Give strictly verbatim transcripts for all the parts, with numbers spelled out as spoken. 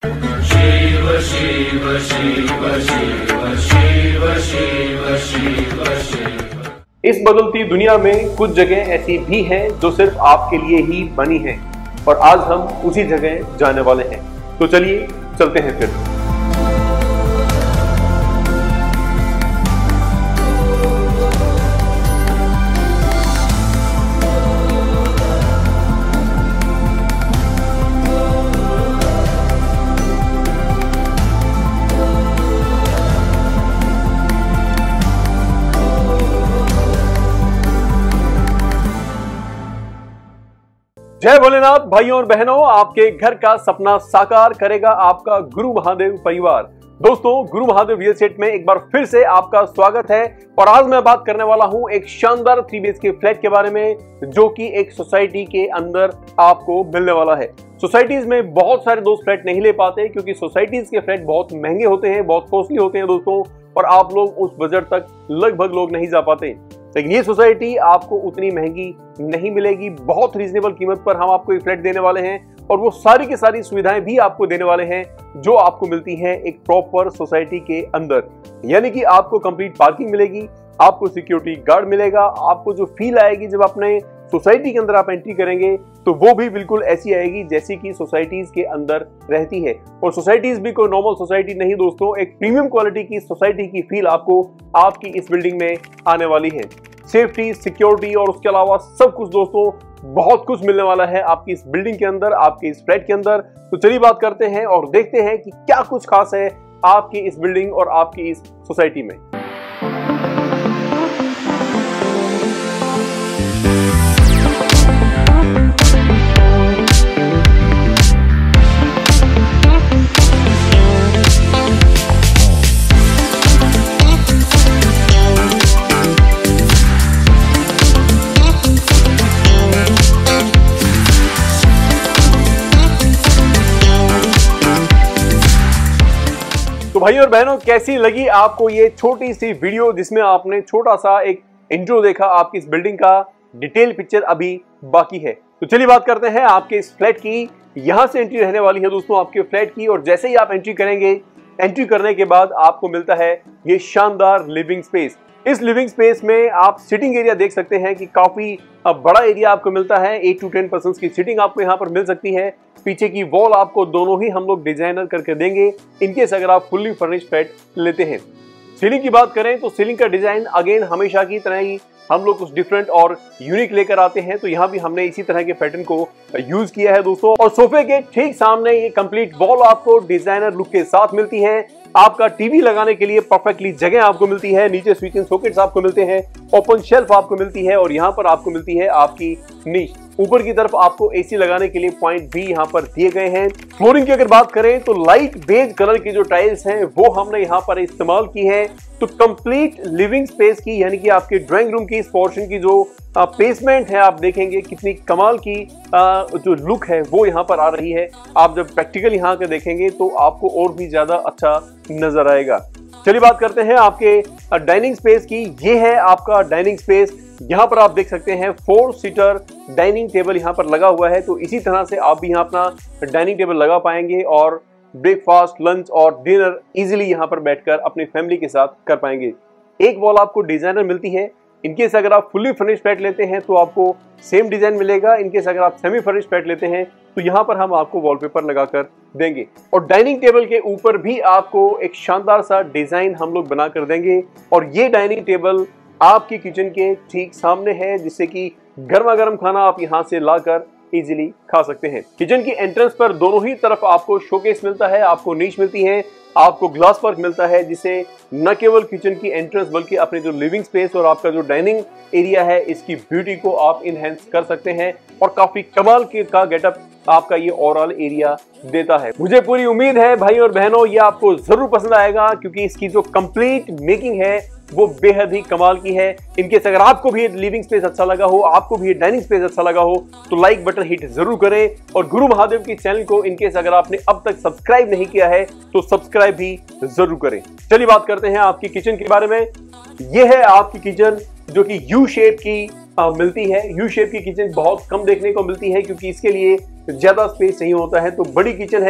शिव शिव शिव शिव शिव शिव शिव शिव। इस बदलती दुनिया में कुछ जगह ऐसी भी हैं जो सिर्फ आपके लिए ही बनी हैं और आज हम उसी जगह जाने वाले हैं। तो चलिए चलते हैं फिर। जय भोलेनाथ भाइयों और बहनों, आपके घर का सपना साकार करेगा आपका गुरु महादेव परिवार। दोस्तों, गुरु महादेव रियल एस्टेट में एक बार फिर से आपका स्वागत है और आज मैं बात करने वाला हूं एक शानदार three B H K flat के बारे में जो कि एक सोसाइटी के अंदर आपको मिलने वाला है। सोसाइटीज में बहुत सारे दोस्त फ्लैट नहीं ले पाते क्योंकि सोसाइटीज के फ्लैट बहुत महंगे होते हैं, बहुत कॉस्टली होते हैं दोस्तों, और आप लोग उस बजट तक लगभग लोग नहीं जा पाते। लेकिन ये सोसाइटी आपको उतनी महंगी नहीं मिलेगी, बहुत रीजनेबल कीमत पर हम आपको एक फ्लैट देने वाले हैं और वो सारी की सारी सुविधाएं भी आपको देने वाले हैं जो आपको मिलती हैं एक प्रॉपर सोसाइटी के अंदर। यानी कि आपको कंप्लीट पार्किंग मिलेगी, आपको सिक्योरिटी गार्ड मिलेगा, आपको जो फील आएगी जब अपने सोसाइटी के अंदर आप एंट्री करेंगे तो वो भी बिल्कुल ऐसी आएगी जैसी कि सोसाइटीज के अंदर रहती है। और सोसाइटीज भी कोई नॉर्मल सोसाइटी नहीं दोस्तों, एक प्रीमियम क्वालिटी की सोसाइटी की फील आपको आपकी इस बिल्डिंग में आने वाली है। सेफ्टी, सिक्योरिटी और उसके अलावा सब कुछ दोस्तों बहुत कुछ मिलने वाला है आपकी इस बिल्डिंग के अंदर, आपके इस फ्लैट के अंदर। तो चलिए बात करते हैं और देखते हैं कि क्या कुछ खास है आपकी इस बिल्डिंग और आपकी इस सोसाइटी में। तो भाई और बहनों, कैसी लगी आपको ये छोटी सी वीडियो जिसमें आपने छोटा सा एक इंट्रो देखा आपकी इस बिल्डिंग का, डिटेल पिक्चर अभी बाकी है। तो चलिए बात करते हैं आपके इस फ्लैट की। यहां से एंट्री रहने वाली है दोस्तों आपके फ्लैट की और जैसे ही आप एंट्री करेंगे, एंट्री करने के बाद आपको मिलता है ये शानदार लिविंग स्पेस। इस लिविंग स्पेस में आप सिटिंग एरिया देख सकते हैं कि काफी बड़ा एरिया आपको मिलता है। एट टू टेन परसेंट की सिटिंग आपको यहाँ पर मिल सकती है। पीछे की वॉल आपको दोनों ही हम लोग डिजाइनर करके देंगे इनकेस अगर आप फुल्ली फर्निश्ड फ्लैट लेते हैं। सीलिंग की बात करें तो सीलिंग का डिजाइन अगेन हमेशा की तरह ही हम लोग कुछ डिफरेंट और यूनिक लेकर आते हैं, तो यहाँ भी हमने इसी तरह के पैटर्न को यूज किया है दोस्तों। और सोफे के ठीक सामने ये कंप्लीट वॉल आपको डिजाइनर लुक के साथ मिलती है। आपका टीवी लगाने के लिए परफेक्टली जगह आपको मिलती है, नीचे स्विचिंग सॉकेट्स आपको मिलते हैं, ओपन शेल्फ आपको मिलती है और यहाँ पर आपको मिलती है आपकी नीश। ऊपर की तरफ आपको एसी लगाने के लिए पॉइंट भी यहाँ पर दिए गए हैं। फ्लोरिंग की अगर बात करें तो लाइट बेज कलर की जो टाइल्स हैं वो हमने यहाँ पर इस्तेमाल की है। तो कंप्लीट लिविंग स्पेस की यानी कि आपके ड्राइंग रूम की इस पोर्शन की जो बेसमेंट है आप देखेंगे कितनी कमाल की आ, जो लुक है वो यहाँ पर आ रही है। आप जब प्रैक्टिकल यहाँ के देखेंगे तो आपको और भी ज्यादा अच्छा नजर आएगा। चलिए बात करते हैं आपके डाइनिंग स्पेस की। ये है आपका डाइनिंग स्पेस। यहाँ पर आप देख सकते हैं फोर सीटर डाइनिंग टेबल यहाँ पर लगा हुआ है, तो इसी तरह से आप भी यहाँ अपना डाइनिंग टेबल लगा पाएंगे और ब्रेकफास्ट, लंच और डिनर इजीली यहाँ पर बैठकर अपनी फैमिली के साथ कर पाएंगे। एक वॉल आपको डिजाइनर मिलती है। इनकेस अगर आप फुल्ली फर्निश्ड फ्लैट लेते हैं तो आपको सेम डिजाइन मिलेगा। इनकेस अगर आप सेमी फर्निश्ड फ्लैट लेते हैं तो यहाँ पर हम आपको वॉलपेपर लगाकर देंगे और डाइनिंग टेबल के ऊपर भी आपको एक शानदार सा डिजाइन हम लोग बना कर देंगे। और ये डाइनिंग टेबल आपकी किचन के ठीक सामने है जिससे कि गर्मा गर्म खाना आप यहाँ से लाकर इजीली खा सकते हैं। किचन की एंट्रेंस पर दोनों ही तरफ आपको शोकेस मिलता है, आपको नीश मिलती है, आपको ग्लास वर्क मिलता है जिससे न केवल किचन की एंट्रेंस बल्कि अपने जो लिविंग स्पेस और आपका जो डाइनिंग एरिया है इसकी ब्यूटी को आप इनहेंस कर सकते हैं और काफी कमाल के का गेटअप आपका ये ओवरऑल एरिया देता है। मुझे पूरी उम्मीद है भाई और बहनों ये आपको जरूर पसंद आएगा क्योंकि इसकी जो कंप्लीट मेकिंग है वो बेहद ही कमाल की है। इनकेस अगर आपको भी ये लिविंग स्पेस अच्छा लगा हो, आपको भी ये डाइनिंग स्पेस अच्छा लगा हो तो लाइक बटन हिट जरूर करें और गुरु महादेव की चैनल को इनकेस अगर आपने अब तक सब्सक्राइब नहीं किया है तो सब्सक्राइब भी जरूर करें। चलिए बात करते हैं आपकी किचन के बारे में। ये है आपकी किचन जो कि यू शेप की आ, मिलती है। यू शेप की किचन बहुत कम देखने को मिलती है क्योंकि इसके लिए ज्यादा स्पेस नहीं होता है, तो बड़ी किचन है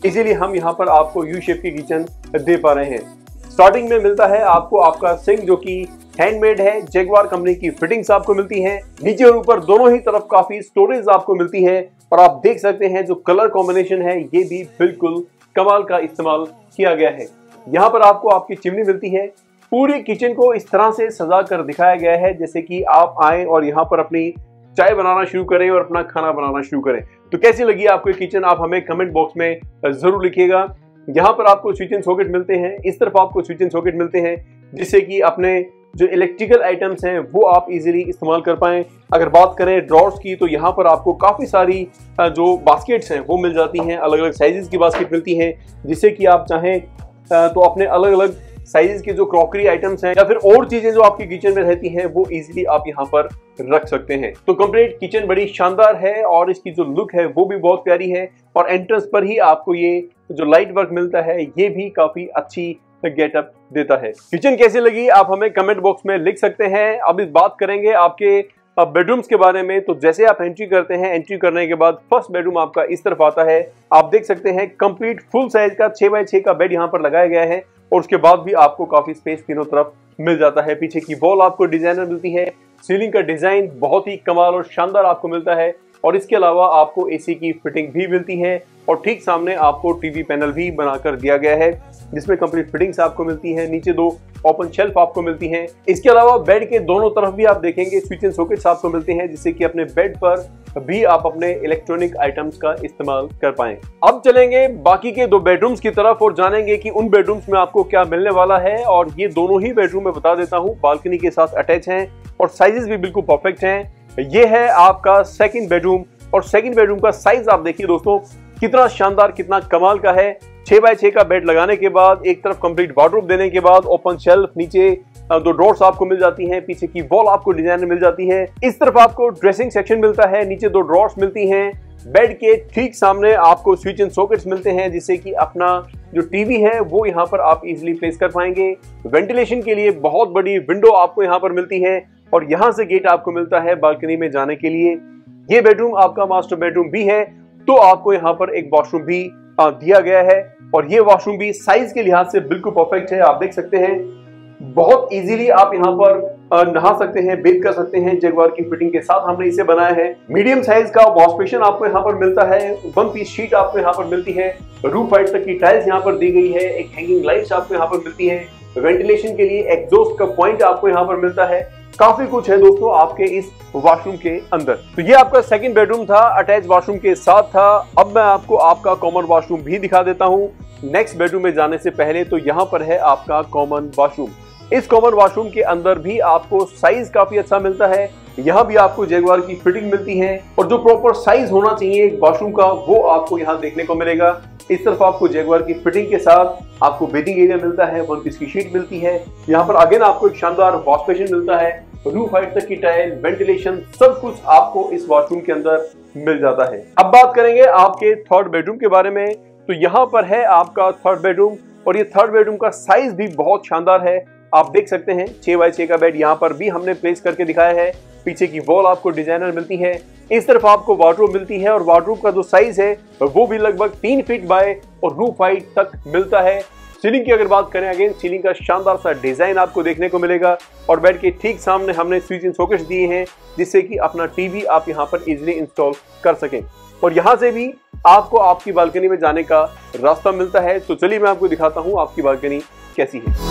इसीलिए हम यहाँ पर आपको यू शेप की किचन दे पा रहे हैं। स्टार्टिंग में मिलता है आपको आपका सिंक जो कि हैंडमेड है, जैगवार कंपनी की फिटिंग्स आपको मिलती हैं। नीचे और ऊपर दोनों ही तरफ काफी स्टोरेज आपको मिलती है और आप देख सकते हैं जो कलर कॉम्बिनेशन है ये भी बिल्कुल कमाल का इस्तेमाल किया गया है। यहाँ पर आपको आपकी चिमनी मिलती है। पूरी किचन को इस तरह से सजा कर दिखाया गया है जैसे कि आप आए और यहाँ पर अपनी चाय बनाना शुरू करें और अपना खाना बनाना शुरू करें। तो कैसी लगी आपको ये किचन, आप हमें कमेंट बॉक्स में जरूर लिखिएगा। यहाँ पर आपको स्विच एंड सॉकेट मिलते हैं, इस तरफ आपको स्विच एंड सॉकेट मिलते हैं जिससे कि अपने जो इलेक्ट्रिकल आइटम्स हैं वो आप इजीली इस्तेमाल कर पाएं। अगर बात करें ड्रॉर्स की तो यहाँ पर आपको काफ़ी सारी जो बास्केट्स हैं वो मिल जाती हैं, अलग अलग साइजेस की बास्केट मिलती हैं जिससे कि आप चाहें तो अपने अलग अलग साइजेस के जो क्रॉकरी आइटम्स हैं या फिर और चीजें जो आपकी किचन में रहती हैं वो इजीली आप यहाँ पर रख सकते हैं। तो कंप्लीट किचन बड़ी शानदार है और इसकी जो लुक है वो भी बहुत प्यारी है और एंट्रेंस पर ही आपको ये जो लाइट वर्क मिलता है ये भी काफी अच्छी गेटअप देता है। किचन कैसी लगी आप हमें कमेंट बॉक्स में लिख सकते हैं। अब इस बात करेंगे आपके बेडरूम्स के बारे में। तो जैसे आप एंट्री करते हैं, एंट्री करने के बाद फर्स्ट बेडरूम आपका इस तरफ आता है। आप देख सकते हैं कंप्लीट फुल साइज का छह बाय छह का बेड यहाँ पर लगाया गया है और उसके बाद भी आपको काफी स्पेस तीनों तरफ मिल जाता है। पीछे की वॉल आपको डिजाइनर मिलती है, सीलिंग का डिजाइन बहुत ही कमाल और शानदार आपको मिलता है और इसके अलावा आपको एसी की फिटिंग भी मिलती है और ठीक सामने आपको टीवी पैनल भी बनाकर दिया गया है जिसमें कंप्लीट फिटिंग्स आपको मिलती है। नीचे दो ओपन शेल्फ आपको मिलती हैं। इसके अलावा बेड के दोनों तरफ भी आप देखेंगे स्विच एंड सॉकेट्स आपको मिलते हैं जिससे कि अपने बेड पर भी आप अपने इलेक्ट्रॉनिक आइटम्स का इस्तेमाल कर पाएं। अब चलेंगे बाकी के दो बेडरूम्स की तरफ और जानेंगे कि उन बेडरूम्स में आपको क्या मिलने वाला है। और ये दोनों ही बेडरूम मैं बता देता हूँ बालकनी के साथ अटैच हैं और साइजेस भी बिल्कुल परफेक्ट हैं। ये है आपका सेकंड बेडरूम और सेकंड बेडरूम का साइज आप देखिए दोस्तों कितना शानदार, कितना कमाल का है। छह बाय छह का बेड लगाने के बाद एक तरफ कंप्लीट वार्डरोब देने के बाद ओपन शेल्फ, नीचे दो ड्रॉर्स आपको मिल जाती हैं, पीछे की वॉल आपको डिजाइन मिल जाती है। इस तरफ आपको ड्रेसिंग सेक्शन मिलता है, नीचे दो ड्रॉर्स मिलती हैं। बेड के ठीक सामने आपको स्विच एंड सॉकेट्स मिलते हैं जिससे कि अपना जो टीवी है वो यहाँ पर आप इजीली प्लेस कर पाएंगे। वेंटिलेशन के लिए बहुत बड़ी विंडो आपको यहाँ पर मिलती है और यहाँ से गेट आपको मिलता है बालकनी में जाने के लिए। ये बेडरूम आपका मास्टर बेडरूम भी है तो आपको यहाँ पर एक वॉशरूम भी दिया गया है और ये वॉशरूम भी साइज के लिहाज से बिल्कुल परफेक्ट है। आप देख सकते हैं बहुत इजीली आप यहाँ पर नहा सकते हैं, बेथ कर सकते हैं। जैगवार की फिटिंग के साथ हमने इसे बनाया है। मीडियम साइज का वॉश बेसिन आपको यहाँ पर मिलता है, वन पीस शीट आपको यहाँ पर मिलती है, रूफ हाइट तक की टाइल्स यहाँ पर दी गई है, एक हैंगिंग लाइट्स आपको यहाँ पर मिलती है, वेंटिलेशन के लिए एग्जॉस्ट का पॉइंट आपको यहाँ पर मिलता है। काफी कुछ है दोस्तों आपके इस वॉशरूम के अंदर। तो ये आपका सेकंड बेडरूम था, अटैच वॉशरूम के साथ था। अब मैं आपको आपका कॉमन वॉशरूम भी दिखा देता हूँ नेक्स्ट बेडरूम में जाने से पहले। तो यहाँ पर है आपका कॉमन वॉशरूम। इस कॉमन वॉशरूम के अंदर भी आपको साइज काफी अच्छा मिलता है। यहाँ भी आपको जैगवार की फिटिंग मिलती है और जो प्रॉपर साइज होना चाहिए एक वॉशरूम का वो आपको यहाँ देखने को मिलेगा। इस तरफ आपको जैगवार की फिटिंग के साथ आपको बेडिंग एरिया मिलता है, वन पीस की शीट मिलती है। यहाँ पर अगेन आपको एक शानदार वॉश बेसिन मिलता है, रूफ हाइट तक की टाइल, वेंटिलेशन, सब कुछ आपको इस वॉशरूम के अंदर मिल जाता है। अब बात करेंगे आपके थर्ड बेडरूम के बारे में। तो यहाँ पर है आपका थर्ड बेडरूम और ये थर्ड बेडरूम का साइज भी बहुत शानदार है। आप देख सकते हैं छह बाय छह का बेड यहाँ पर भी हमने प्लेस करके दिखाया है। पीछे की वॉल आपको डिजाइनर मिलती है, इस तरफ आपको वार्डरोब मिलती है और वार्डरोब का जो साइज है वो भी लगभग तीन फीट बाय और रूफ हाइट तक मिलता है। सीलिंग की अगर बात करें अगेन सीलिंग का शानदार सा डिजाइन आपको देखने को मिलेगा और बेड के ठीक सामने हमने स्विच एंड सॉकेट्स दिए हैं जिससे कि अपना टीवी आप यहाँ पर इजीली इंस्टॉल कर सकें और यहाँ से भी आपको आपकी बालकनी में जाने का रास्ता मिलता है। तो चलिए मैं आपको दिखाता हूँ आपकी बालकनी कैसी है।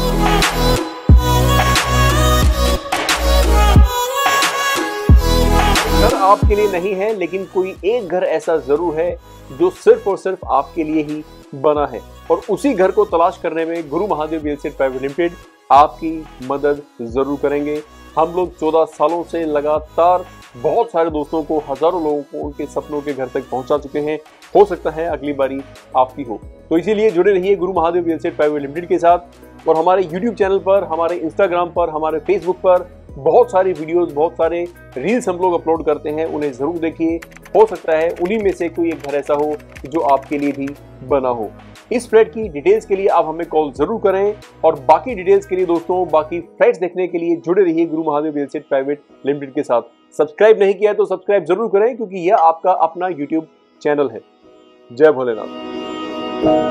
घर आपके लिए नहीं है लेकिन कोई एक घर ऐसा जरूर है जो सिर्फ और सिर्फ आपके लिए ही बना है और उसी घर को तलाश करने में Guru Mahadev real estate private limited आपकी मदद जरूर करेंगे। हम लोग चौदह सालों से लगातार बहुत सारे दोस्तों को, हजारों लोगों को उनके सपनों के घर तक पहुंचा चुके हैं। हो सकता है अगली बारी आपकी हो, तो इसीलिए जुड़े रहिए Guru Mahadev real estate private limited के साथ और हमारे यूट्यूब चैनल पर, हमारे इंस्टाग्राम पर, हमारे फेसबुक पर बहुत सारी वीडियोस, बहुत सारे रील्स हम लोग अपलोड करते हैं, उन्हें जरूर देखिए। हो सकता है उन्हीं में से कोई एक घर ऐसा हो जो आपके लिए भी बना हो। इस फ्लैट की डिटेल्स के लिए आप हमें कॉल जरूर करें और बाकी डिटेल्स के लिए दोस्तों, बाकी फ्लैट्स देखने के लिए जुड़े रहिए Guru Mahadev real estate private limited के साथ। सब्सक्राइब नहीं किया है तो सब्सक्राइब जरूर करें क्योंकि यह आपका अपना यूट्यूब चैनल है। जय भोलेनाथ। शिव